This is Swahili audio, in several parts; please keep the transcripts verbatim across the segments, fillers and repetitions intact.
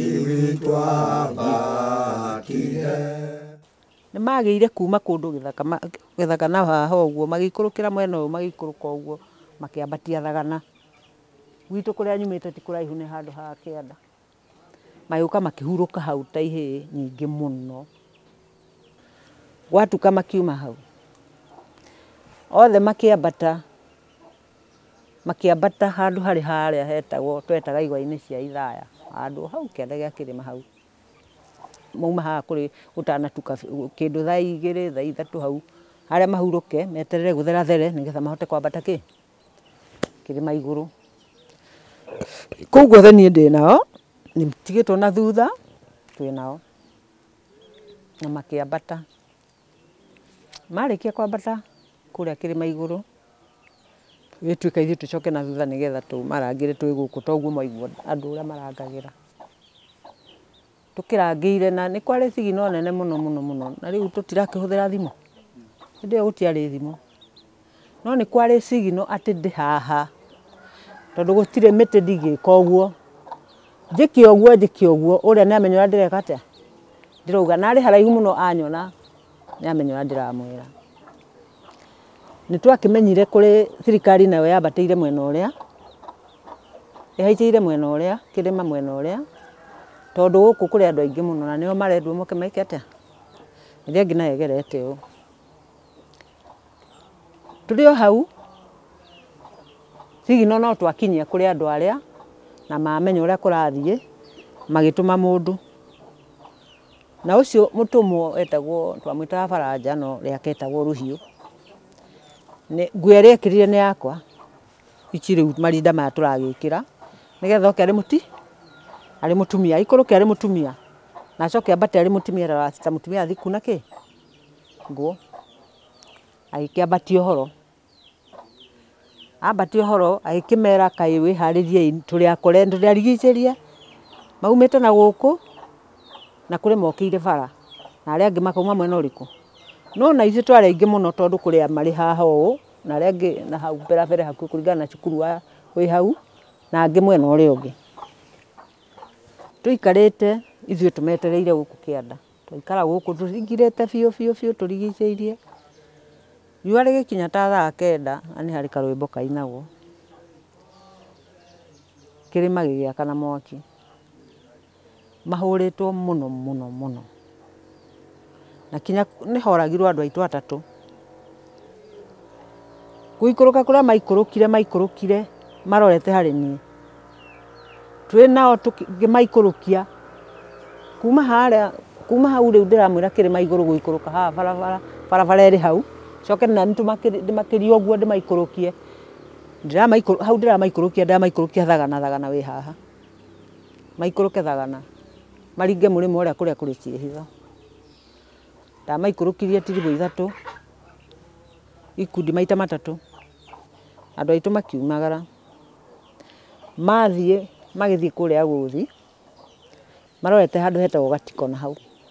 nĩ magĩire kuma kũndũ gĩthaka gĩthaka na haha ũguo magĩikũrũkĩra mwena ũyũ magĩikũrũka ũguo makĩambatia thagana gwitũ kũrĩa nyumĩte ti kũraihu nĩ handũ ha kĩanda magĩũka makĩhurũka hau ta ihĩĩ nyingĩ mũno gwatuka makiuma hau othe makĩambata makĩambata handũ harĩ harĩa hetagwo twetaga igwa-inĩ cia ithaya handũ hau kĩanda gĩa kĩrĩma hau mauma haha kũrĩ gũtanatuka kĩndũ thaa igĩrĩ thaa ithatũ hau harĩa mahurũke meterere gũtherathere nĩgetha mahote kwambata kĩ kĩrĩma igũrũ kũu guothe niĩ ndĩ nao nĩtigĩtwo na thutha twĩ nao na makĩambata marĩkia kwambata kũrĩa kĩrĩma igũrũ gĩtuĩka ithuĩ tũcoke na thutha nĩgetha tũmarangĩre twĩ gũkũ toguo mwaigua andũ ũrĩa marangagĩra tũkĩrangĩire na nĩ kwarĩ thigino nene mũno mũno mũno na rĩu tũtirakĩhũthĩra thimũ hĩndĩ ĩyo gũtiarĩ thimũ no nĩ kwarĩ thigino atĩ ndĩ haha tondũ gũtirĩ mĩtĩ ndingĩka ũguo njĩke ũguo njĩke ũguo ũrĩa nĩamenya ũrĩa ndĩreka atĩa ndĩrauga na arĩ haraihu mũno anyona nĩamenya ũrĩa ndĩramwĩra nĩtwakĩmenyire kũrĩ thirikari nayo yambatĩire mwena ũrĩa ĩhaicĩire mwena ũrĩa kĩrĩma mwena ũrĩa tondũ gũkũ kũrĩ andũ aingĩ mũno na nĩo marendwo moke maike atĩa ĩrĩa angĩ nayo ĩgerete ũũ tũrĩ o hau thigino no twakinyia kũrĩ andũ arĩa na mamenya ũrĩa kũrathiĩ magĩtũma mũndũ na ũcio mũtũmwo etagwo twamwĩtaga Baranja no rĩake etagwo Rũhiũ nguo ĩrĩa ekĩrire nĩ yakwa ici rĩu marinda maya tũragĩkĩra nĩgetha oke arĩ mũti arĩ mũtumia ikũrũke arĩ mũtumia na acoke ambate arĩ mũtumia ta mũtumia athiku na kĩ nguo agĩkĩambatia ũhoro ambatia ũhoro agĩkĩmera kaĩ wĩharĩrie tũrĩ akore tũrĩ arigicĩrie maumĩte na gũkũ na kũrĩ mokĩire bara na arĩa angĩ makauma mwena ũrĩkũ no na ithuĩ twarĩ aingĩ mũno tondũ kũrĩ marĩ haha ũũ na arĩa angĩ na hau mbere hakuhĩ kũringana na cukuru wa wĩ hau na angĩ mwena ũrĩa ũngĩ tũikarĩte ithuĩ tũmetereire gũkũ kĩanda twaikara gũkũ tũringirĩte biũ biũ biũ tũrigicĩirie riũa rĩgĩkinya ta thaa kenda na nĩ harĩ karwĩmbo kainagwo kĩrĩma gĩgĩakana mwaki mahũrĩtwo mũno mũno mũno na kinya nĩ horagirwo andũ aitũ atatũ gũikũrũka kũrĩa maikũrũkire maikũrũkire marorete harĩ niĩ twĩ nao tũkĩmaikũrũkia kuma harĩa kuma hau rĩu ndĩramwĩra kĩrĩma igũrũ gũikũrũka haha barabara barabara ĩrĩ hau coke na ndĩmakĩrie ũguo ndĩmaikũrũkie hau ndĩramaikũrũkia ndĩramaikũrũkia thagana thagana wĩ haha maikũrũke thagana maringe mũrĩmo ũrĩa kũrĩa kũrĩ ciĩhitho ndamaikũrũkirie tiribũ ithatũ ikundi maita matatũ andũ aitũ makiumagara mathiĩ magĩthiĩ kũrĩa gũthi marorete handũ hetagwo gatiko na hau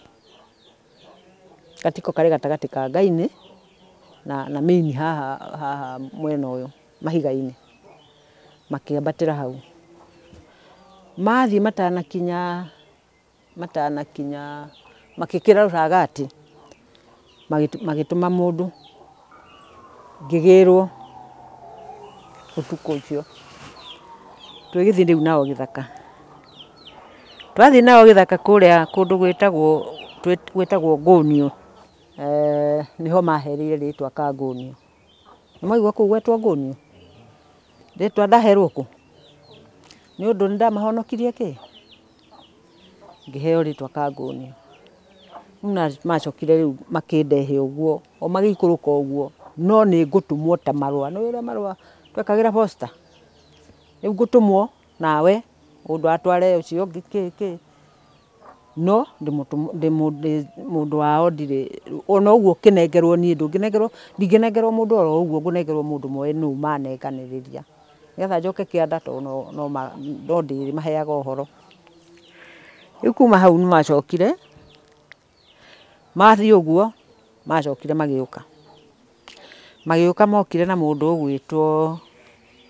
gatiko karĩ gatagatĩ ka Ngai-inĩ na na mĩini haha haha mwena ũyũ mahiga-inĩ makĩambatĩra hau mathiĩ matanakinya matanakinya makĩkĩra rũragati magĩtũma mũndũ ngĩgĩrwo ũtukũ ũcio twĩgĩthiĩ rĩu nao gĩthaka twathiĩ nao gĩthaka kũrĩa kũndũ gwĩtagwo gwĩtagwo Ngũniũ eh niho maherire rĩtwa Kanguniu nĩmwaigua kũu gwetwo Ngũniũ rĩtwa ndaherwo kũ nĩ ũndũ nĩndamahonokirie kĩ ngĩheo rĩtwa Kanguniu na macokire rĩu makĩndehe ũguo o magĩikũrũka ũguo no nĩ ngũtũmwo ta marũa nĩ ũrĩa marũa twekagĩra posta rĩu ngũtũmwo nawe ũndũ atware ũcio ũngĩ kĩ kĩ no ndĩ mũndũ wao ndirĩ ona ũguo kĩnengerwo niĩ ndũngĩnengerwo ndingĩnengerwo mũndũ oro ũguo ngũnengerwo mũndũ moĩ nũ manenganĩrĩria nĩgetha njoke kĩanda to no no ndĩ maheaga ũhoro rĩu kuma hau nĩ macokire mathiĩ ũguo macokire magĩũka magĩũka mokire na mũndũ ũgwĩtwo General China tagwo wa Rũhiũ Itote, nĩ mwaigua kũu gwetwo Ngũniũ. Ndĩtwa ndaherwo kũ? Nĩ ũndũ nĩndamahonokirĩe kĩ? Ngĩheo rĩtwa Kanguniu.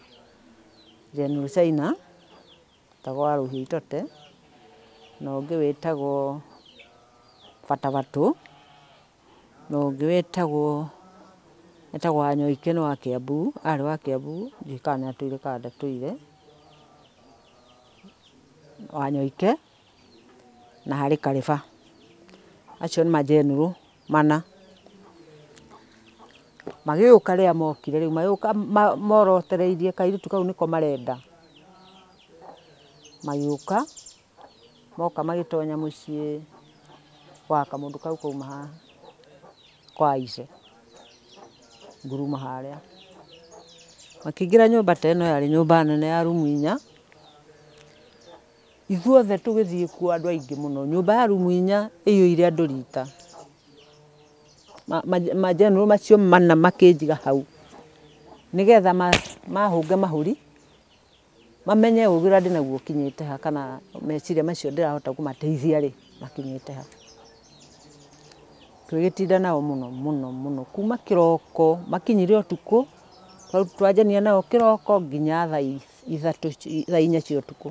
na ũngĩ wĩtagwo Batabatũ, na ũngĩ wĩtagwo etagwo wa Njoki nĩ wa Kiambu, arĩ wa Kiambu, ndiũĩ kana nĩ atũire kana ndatũire. Wa Njoki na harĩ Kariba. Acio nĩ majenerũ mana. Magĩũka rĩrĩa mokire rĩu magĩũka morotereirie kairĩtu kau nĩko marenda. Magĩũka moka magĩtonya mũciĩ wa kamũndũ kau kauma haha kwa Ice, nguruma harĩa. Makĩingĩra nyũmba ta ĩno yarĩ nyũmba nene ya rumu inya. Ithuothe tũgĩthiĩ kuo andũ aingĩ mũno. Nyũmba ya rumu inya ĩiyũire andũ rita. Majenerũ macio mana makĩnjiga hau nĩgetha mahũnge mahũri mamenye ũgĩ ũrĩa ndĩnaguo ũkinyĩte ha, kana meciria macio ndĩrahota kũmateithia rĩ makinyĩte ha. Tũgĩtinda nao mũno mũno mũno kuma kĩroko makinyire ũtukũ, twanjania nao kĩroko nginya thaa ithatũ thaa inya cia ũtukũ.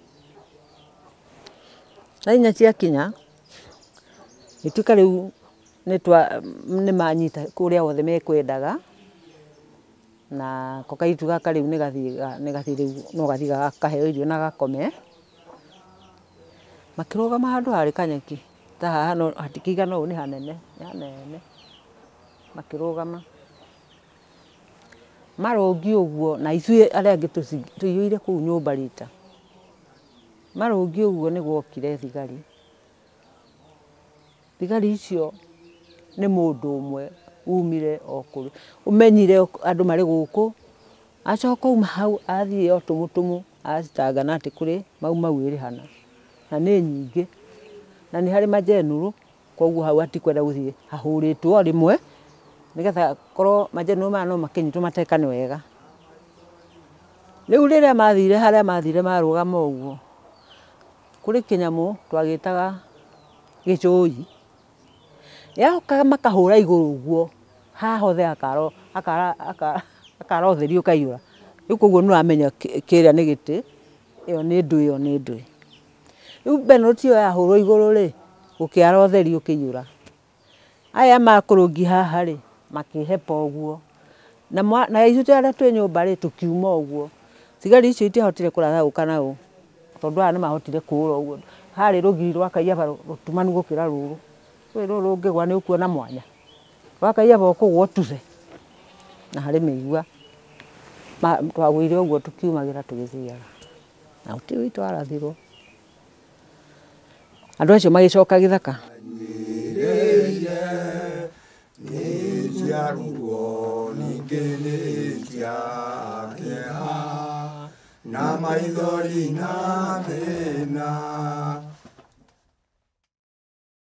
Thaa inya ciakinya gĩtuĩka rĩu nĩmanyita kũrĩa guothe mekwendaga, na ko kairĩtu gaka rĩu nĩgathiĩ rĩu no gathiĩ gakaheo irio na gakome. Makĩrũgama handũ harĩ kanyeki ta haha no hatikĩigana ũũ, nĩ hanene nĩ hanene. Makĩrũgama marũngiĩ ũguo, na ithuĩ arĩa angĩ tũiyũire kũu nyũmba rita. Marũngiĩ ũguo nĩguokire thigari. Thigari icio nĩ mũndũ ũmwe umire o kũrĩ, ũmenyire andũ marĩ gũkũ, acoka uma hau athiĩ o tũmũtũmũ acitangana atĩ kũrĩ mau mau ĩrĩ hana, na nĩ nyingĩ na nĩ harĩ majenerũ, koguo hau hatikwenda gũthiĩ hahũrĩtwo rĩmwe nĩgetha korwo majenerũ maya no makĩnyitwo matekane wega. Rĩu rĩrĩa mathire harĩa mathire marũgama ũguo, kũrĩ kĩnyamũ twagĩtaga gĩcũi, yoka makahũra igũrũ ũguo haha othe akara ũtheri ũkaiyũra. Rĩu koguo nĩũramenya kĩrĩa nĩ gĩtĩ, ĩyo nĩ ndũĩ, ĩyo nĩ ndũĩ. Rĩu mbenũrũti ĩyo yahũrwo igũrũ rĩ, gũkĩara ũtheri ũkĩiyũra. Aya makũrũngi haha rĩ makĩhepa ũguo, na ithuĩ arĩa twĩ nyũmba rĩ tũkiuma ũguo. Thigari icio itiahotire kũratha ũũ kana ũũ, tondũ aya nĩmahotire kũũra ũguo. Harĩ rũgiri rwa Kaiyaba rũtumanu gũkĩra rũrũ. Rũĩ rũrũ rũngĩgwa nĩ ũkuona mwanya. Rwa Kaiyaba ũkũgwa ũtuthe na harĩ mĩigua. Twagũire ũguo tũkiumagĩra tũgĩthiaga na gũtirĩ wĩ twarathirwo. Andũ acio magĩcoka gĩthaka. Na maithori na thĩna